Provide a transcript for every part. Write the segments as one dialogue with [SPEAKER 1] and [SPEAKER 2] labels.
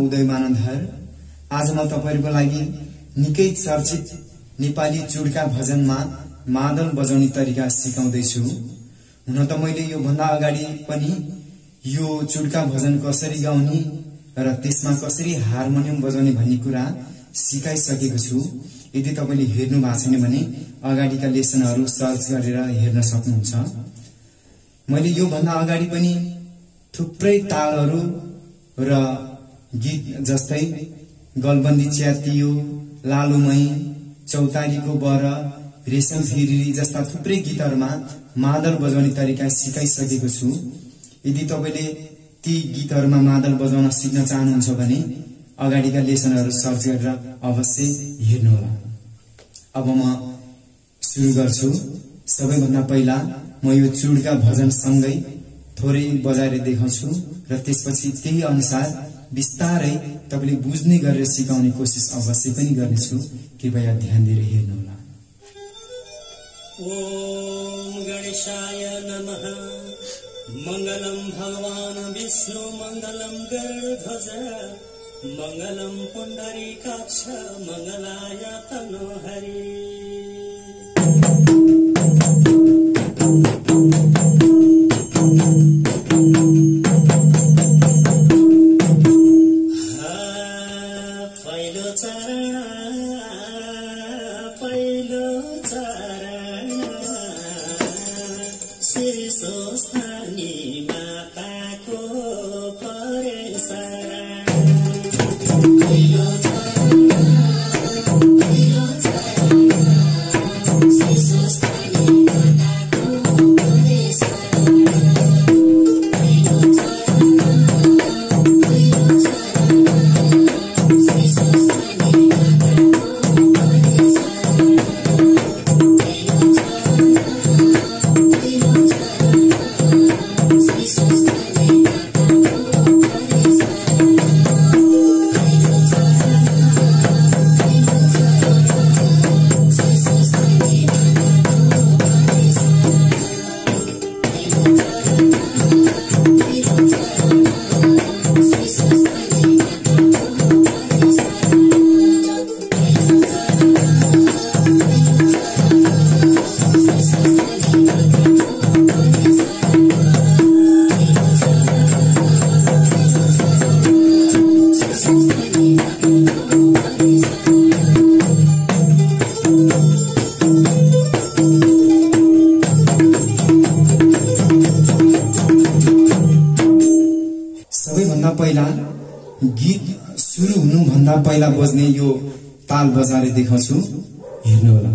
[SPEAKER 1] उदयमानन्धर। आज म तपाईहरुको लागि निकै चर्चित नेपाली चुड्का भजनमा मादल बजाउने तरिका सिकाउँदै छु। हुन त मैले यो भन्दा अगाडि पनि यो चुड्का भजन कसरी गाउने र त्यसमा कसरी हार्मोनियम बजाउने भन्ने कुरा सिकाइसकेको छु। यदि तपाईले हेर्नु भएको छैन भने अगाडिका लेसनहरु सर्च गरेर हेर्न सक्नुहुन्छ। मैले यो भन्दा अगाडि पनि थुप्रै तालहरु र गीत जस्तै गलबन्दी च्यातियो, लालुमई, चौतारीको बर, रेशम फिरिरी जस्ता थुप्रै गीतहरुमा मादल बजाउने तरिका सिकाइसकेको छु। यदि तपाईले ती गीतहरुमा मादल बजाउन सिक्न चाहनुहुन्छ भने अगाडिका लेसनहरु सर्च गरेर अवश्य हेर्नुहोला। अब म सुरु गर्छु। सबैभन्दा पहिला म यो चुड्का भजन सँगै थोरै बजाएर देखाउँछु र त्यसपछि त्यही अनुसार बिस्तारै तपाईले बुझ्ने गरेर सिकाउने कोसिस अवश्य पनि गर्नेछु। कृपया ध्यान दिएर हेर्नुहोला।
[SPEAKER 2] ओम गणेशाय नमः। मंगलम भगवान विष्णु मंगलम गरुड़ध्वज मंगलम पुंडरीकाक्ष मंगलाय तनोहरि। सबैभन्दा पहिला गीत सुरु हुनु भन्दा पहिला बज्ने यो ताल बजाएर देखाउँछु, हेर्नु होला।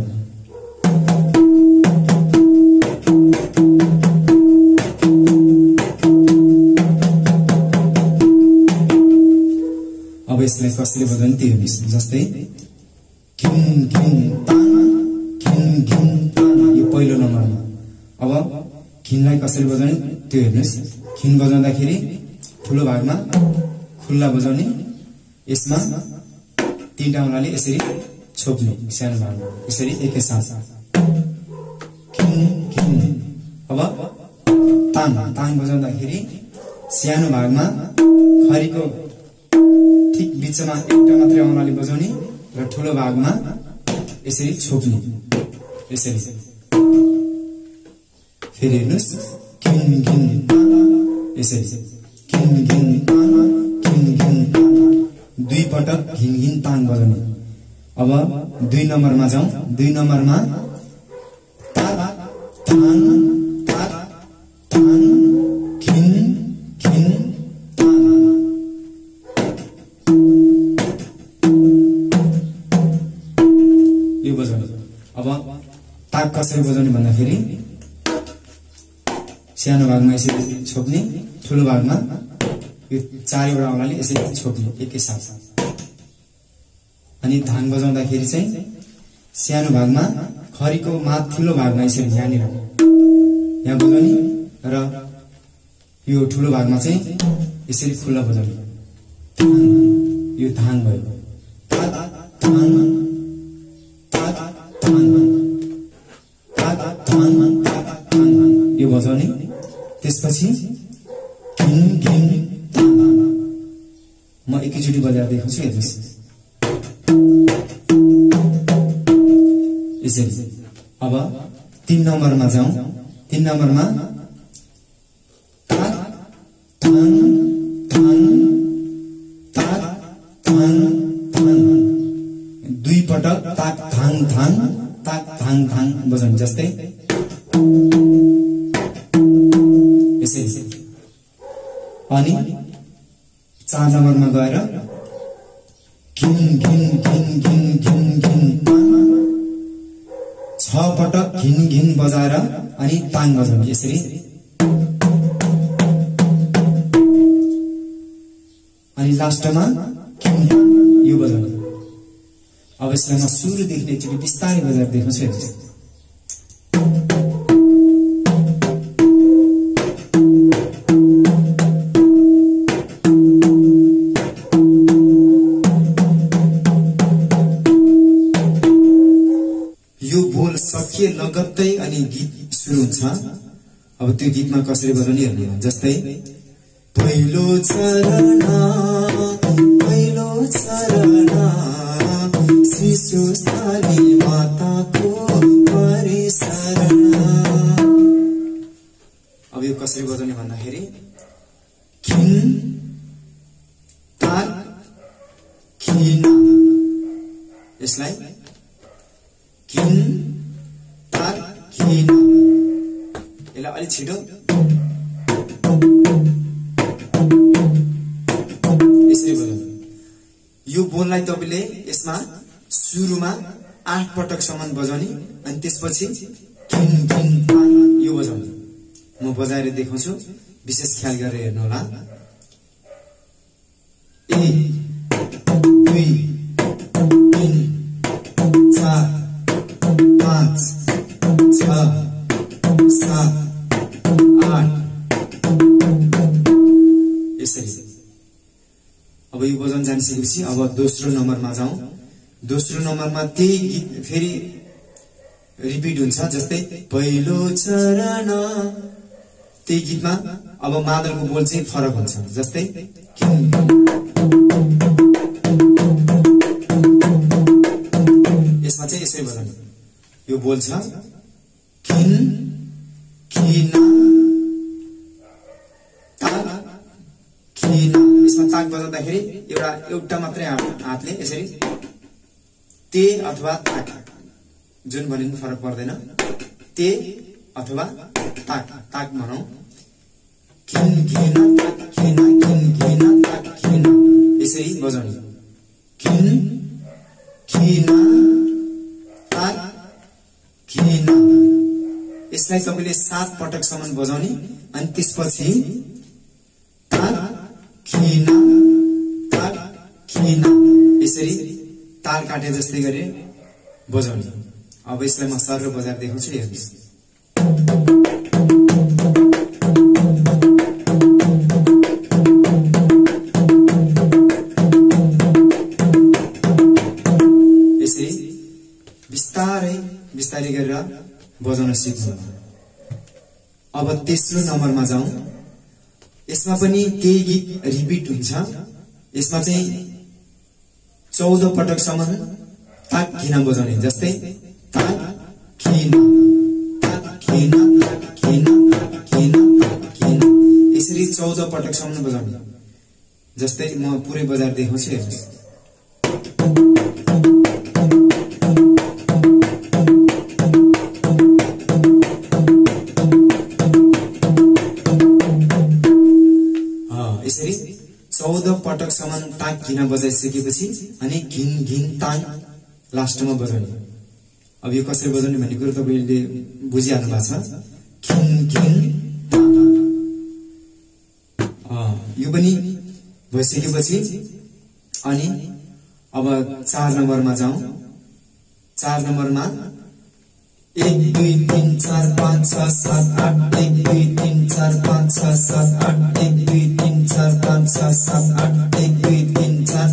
[SPEAKER 2] अब यसलाई कसरी बजाउने त्यो हेर्नुस्। जस्तै खिन खिन तान खिन खिन तान यो पहिलो नम्बरमा। अब खिनलाई कसरी बजाउने त्यो हेर्नुस्। खिन बजाउँदाखेरि ठुलो भागमा खुल्ला बजाउने, यसमा तीनटा औंलाले यसरी छोप्ने सानो भागमा यसरी एकैसाथ खिन खिन। अब तान तान बजाउँदाखेरि सानो भागमा खरीको ठीक बीचमा एउटा मात्रै औंलाले बजाउने र ठुलो भागमा यसरी छोप्ने यसरी। फेरि हेर्नुस् खिन खिन यसरी खिन खिन तान खिन खिन तान दुई पटक खिन खिन तान बजाउने। अब 2 नम्बरमा जाउँ। 2 नम्बरमा तान तान तान तान खिन खिन तान। यो बजाउने। अब ताक कसरी बजाउने भन्दाखेरि सानो भागमा यसरी छोप्ने, ठुलो भागमा यो चारैवटा औंलाले यसरी छोप्ने एकैसाथ। अनि धान बजाउँदाखेरि चाहिँ सानो भागमा खरीको माथिल्लो भागमा यसरी यहाँनिर यहाँ बजाउने र यो ठुलो भागमा चाहिँ यसरी खुल्ला बजाउने। यो धान भयो। ताक धान ताक धान ताक धान ताक धान यो बजाउने। त्यसपछि खिन खिन तान। म एकैचोटी बजार देखाउँछु हेर्नुस् यसरी। अब 3 नम्बरमा जाउँ। 3 नम्बरमा ताक थाङ थाङ ताक थाङ थाङ 2 पटक ताक थाङ थाङ बजाउनु जस्तै यसरी। अनि 4 नम्बरमा गएर घिन घिन घिन घिन घिन घिन ताङ 6 पटक घिन घिन बजाएर अनि ताङ बजाउनु यसरी। अनि लास्टमा यो बजाउनु। अब यसलाई म सुरुदेखि एकचोटि बिस्तारै बजाएर देखाउँछु हेर्नुस्। यो बोल सकिए लगत्तै अनि गीत सुरु हुन्छ। अब त्यो गीतमा कसरी बजाउने हेर्नु। जस्तै पहिलो चरण शिशु स्थाली माताको परिशरण। अब यो कसरी बजाउने भन्दाखेरि खिन ताक खिना यसलाई खिन ताक खिना यसलाई अलि छिटो यसरी बजाउनु। यो बोललाई तपाईले यसमा सुरुमा 8 पटकसम्म बजाउने अनि त्यसपछि खिन खिन ताक यो बजाउने। म बजाएर देखाउँछु विशेष ख्याल गरेर हेर्नु होला। 1 2 3 4 5 6 7 8 यसरी। अब यो बजाउन जानिसकेपछि अब दोस्रो नम्बरमा जाउँ। दोस्रो नम्बरमा त्यही गीत फेरि रिपिट हुन्छ। जस्तै पहिलो चरण त्यही गीतमा अब मादलको बोल चाहिँ फरक हुन्छ। जस्तै यसमा चाहिँ यसरी बजाउने। यो बोल छ खिन खिना ताक खिना। यसमा ताक बजाउँदाखेरि एउटा मात्रै हातले यसरी ते अथवा ताक जुन भने पनि फरक पर्दैन। ते अथवा ताक ताक भनौं। खिन खिना ताक खिना खिन खिना ताक खिना यसरी बजाउने। खिन खिना ताक खिना यसलाई तपाईले 7 पटकसम्म बजाउने अनि त्यसपछि ताक खिना यसरी ताल काटे जस्तै गरे बजाउने। अब यसलाई म सरल बजाएर देखाउँछु हेर्नुस्। यसरी बिस्तारै बिस्तारै गरेर बजाउन सिक्नु। अब तेस्रो नम्बरमा जाउँ। यसमा पनि त्यही गीत रिपिट हुन्छ। यसमा चाहिँ 14 पटकसम्म ताक खिना बजाउने। जस्तै ताक खिना ताक खिना ताक खिना ताक खिना ताक खिना यसरी 14 पटकसम्म बजाउने। जस्तै म पुरै बजाएर देखाउँछु हेर्नुस्। यसरी 14 पटकसम्म ताक खिना बजाइसकेपछि अनि घिन घिन ताङ लास्टमा बजाउने। अब यो कसरी बजाउने भन्ने कुरो तपाईले बुझिहाल्नु भएको छ। खिन घिन ताङ यो पनि भइसकेपछि अनि अब 4 नम्बरमा जाउँ। 4 नम्बरमा 1 2 3 4 5 6 7 8 1 2 3 4 5 6 7 8 1 2 3 4 5 6 7 8 1 2 3 4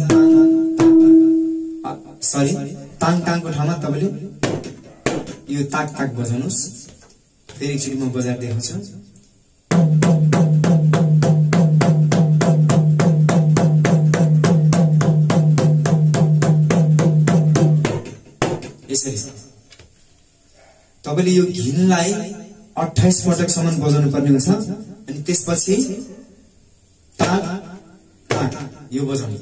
[SPEAKER 2] सरी ताङ ताङको ठाउँमा तपाईले यो ताक ताक बजाउनुस्। फेरि एकचोटि म बजाएर देखाउँछु।
[SPEAKER 1] यसरी तपाईले यो घिनलाई 28 पटकसम्म बजाउनु पर्ने हुन्छ अनि त्यसपछि ताक ताक यो बजाउने।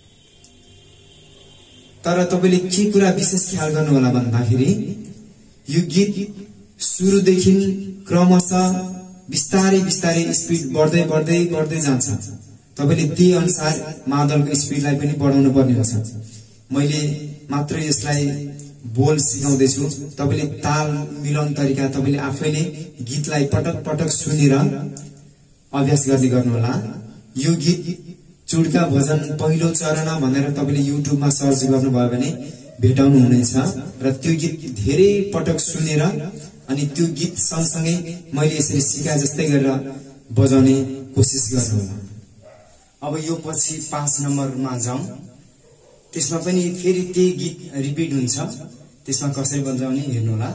[SPEAKER 1] तर तपाईले के कुरा विशेष ख्याल गर्नु होला भन्दाखेरि यो गीत सुरुदेखि क्रमशः बिस्तारै बिस्तारै स्पिड बढ्दै बढ्दै बढ्दै जान्छ। तपाईले त्यही अनुसार मादलको स्पिडलाई पनि बढाउनु पर्ने हुन्छ। मैले मात्र यसलाई बोल सिकाउँदै छु, तपाईले ताल मिलाउने तरिका तपाईले आफैले गीतलाई पटक पटक सुनेर अभ्यास गर्दै गर्नु होला। यो गीत चुड्का भजन पहिलो चरण भनेर तपाईले युट्युबमा सर्च गर्नुभयो भने भेटाउनु हुनेछ र त्यो गीत धेरै पटक सुनेर अनि त्यो गीत सँगसँगै मैले यसरी सिकाए जस्तै गरेर बजाउने कोसिस गर्नु होला। अब यो पछि 5 नम्बरमा जाउँ। त्यसमा पनि फेरि त्यही गीत रिपिट हुन्छ। त्यसमा कसरी बजाउने हेर्नु होला।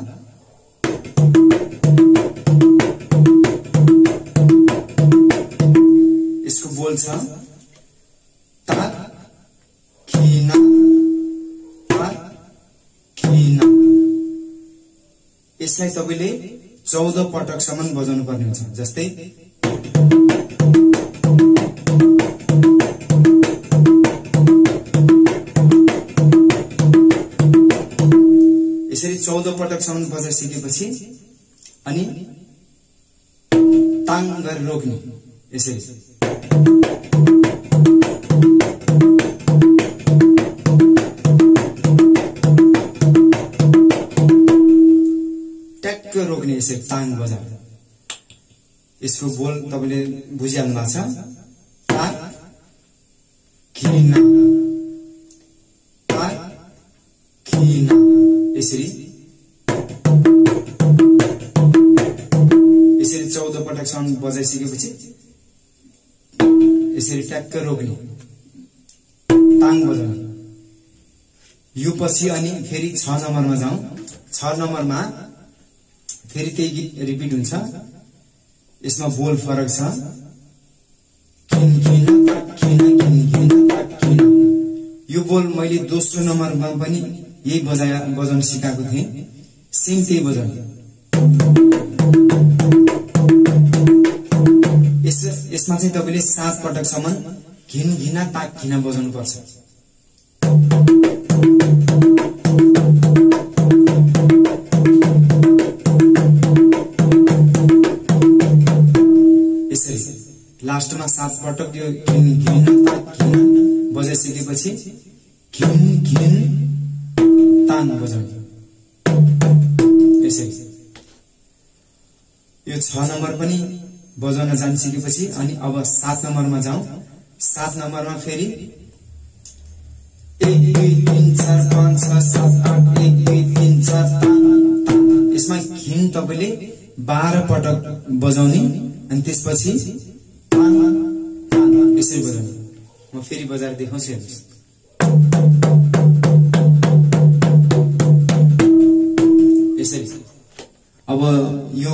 [SPEAKER 1] यसको बोल छ ताक खिना ताक खिना। यसलाई तपाईले 14 पटकसम्म बजाउनु पर्ने हुन्छ। जस्तै यसरी 14 पटकसम्म बजाइसकेपछि अनि ताङ गरेर रोक्ने। यसरी ट्याक्क रोक्ने, यसरी ताङ बजा। यसको बोल तपाईले बुझिहाल्नु भएको छ। ताक खिना ताक खिना। यसरी 14 पटकसम्म बजाइसकेपछि यसरी ट्याक्क रोक्ने, ताङ बजाउने। यो पछि अनि फेरि 6 नम्बरमा जाउँ। 6 नम्बरमा फेरि त्यही गीत रिपिट हुन्छ। यसमा बोल फरक छ। खिन खिना ताक खिना खिन खिना ताक खिना। यो बोल मैले दोस्रो नम्बरमा पनि यही बजाउन सिकाएको थिएँ। सेम त्यही बजाउने। यसमा चाहिँ तपाईले 7 पटकसम्म घिन घिना ताक घिना बजाउनु पर्छ। यसरी लास्टमा 7 पटक यो घिन घिना ताक घिना बजाइसकेपछि घिन घिन ताङ बजाउने। यसरी यो 6 नम्बर पनि बजाउन जानिसकेपछि अनि अब 7 नम्बरमा जाउँ। 7 नम्बरमा फेरि 1 2 3 4 5 6 7 8 1 2 3 4 ताङ ताङ। यसमा घिन तपाईले 12 पटक बजाउने अनि त्यसपछि ताङ ताङ यसरी बजाउने। म फेरि बजाएर देखाउँछु हेर्नुस्। यसरी अब यो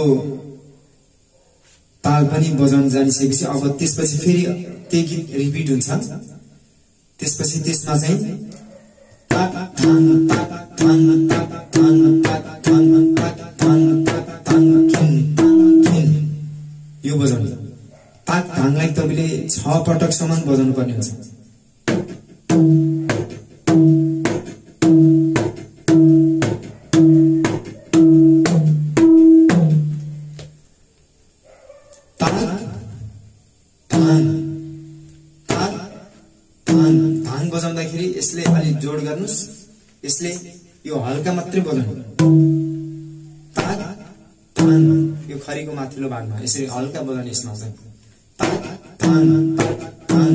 [SPEAKER 1] ताल पनि बजाउन जानिसकेपछि अब त्यसपछि फेरि त्यही गीत रिपिट हुन्छ। त्यसपछि त्यसमा चाहिँ ताक थाङ ताक थाङ ताक थाङ ताक थाङ ताक थाङ ताक थाङ खिन ताङ खिन यो बजाउने। ताक थाङलाई तपाईले 6 पटकसम्म बजाउनु पर्ने हुन्छ। धान बजाउँदाखेरि यसले अलि जोड गर्नुस्। यसले यो हल्का मात्रै बजाउनु। ताक थान यो खरीको माथिल्लो भागमा यसरी हल्का बजाउने। यसमा चाहिँ ताक थान ताक थान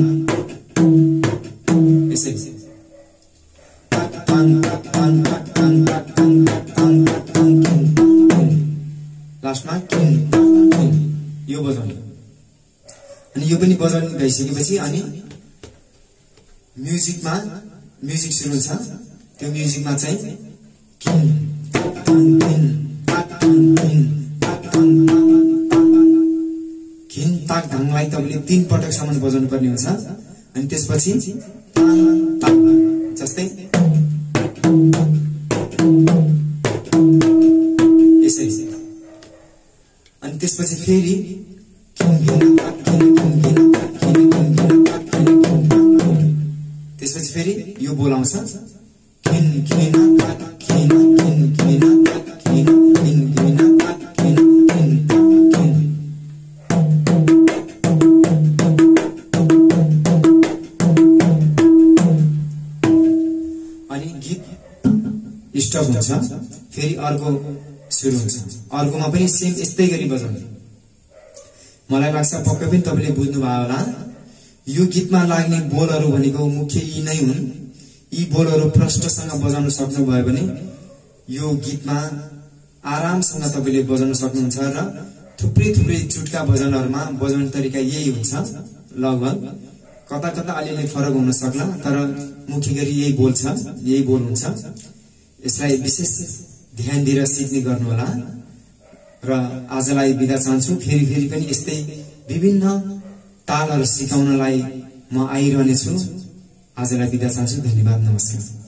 [SPEAKER 1] यसरी ताक थान ताक थान ताक थान ताक थान ताक थान ताक थान लास्टमा किन यो बजाउने। अनि यो पनि बजाउनु भइसकेपछि अनि म्युजिक सुरु हुन्छ। त्यो म्युजिकमा चाहिँ किन ताक थान किन ताक थान किन ताक थान खिन ताक धाङलाई तपाईले 3 पटकसम्म बजाउनु पर्ने हुन्छ। अनि त्यसपछि ताङ ताङ जस्तै त्यसपछि फेरि खिन खिन ताक खिन खिन खिन ताक खिन खिन खिन ताक खिन खिन ताक। त्यसपछि फेरि यो बोल आउँछ खिन खिन ताक खिन खिन खिन ताक खिन खिन खिन ताक खिन खिन ताक खिन। अनि गीत स्टप हुन्छ, फेरि अर्को सुरु हुन्छ। अर्कोमा पनि सेम यस्तै गरी बजाउने। मलाई लाग्छ पक्कै पनि तपाईले बुझ्नु भयो होला। यो गीतमा लाग्ने बोलहरू भनेको मुख्य यी नै हुन्। यी बोलहरू प्रष्टसँग बजाउन सक्नुभयो भने यो गीतमा आरामसँग तपाईले बजाउन सक्नुहुन्छ र थुप्रै थुप्रै चुटका भजनहरुमा बजाउने तरिका यही हुन्छ। लगभग कता कता अलिअलि फरक हुन सक्ला, तर मुख्य गरी यही बोल छ, यही बोल हुन्छ। यसलाई विशेष ध्यान दिएर सिक्ने गर्नु होला। र आजलाई बिदा चाहन्छु। फेरि पनि यस्तै विभिन्न तालहरू सिकाउनलाई म आइरहनेछु। आजलाई बिदा चाहन्छु। धन्यवाद, नमस्कार।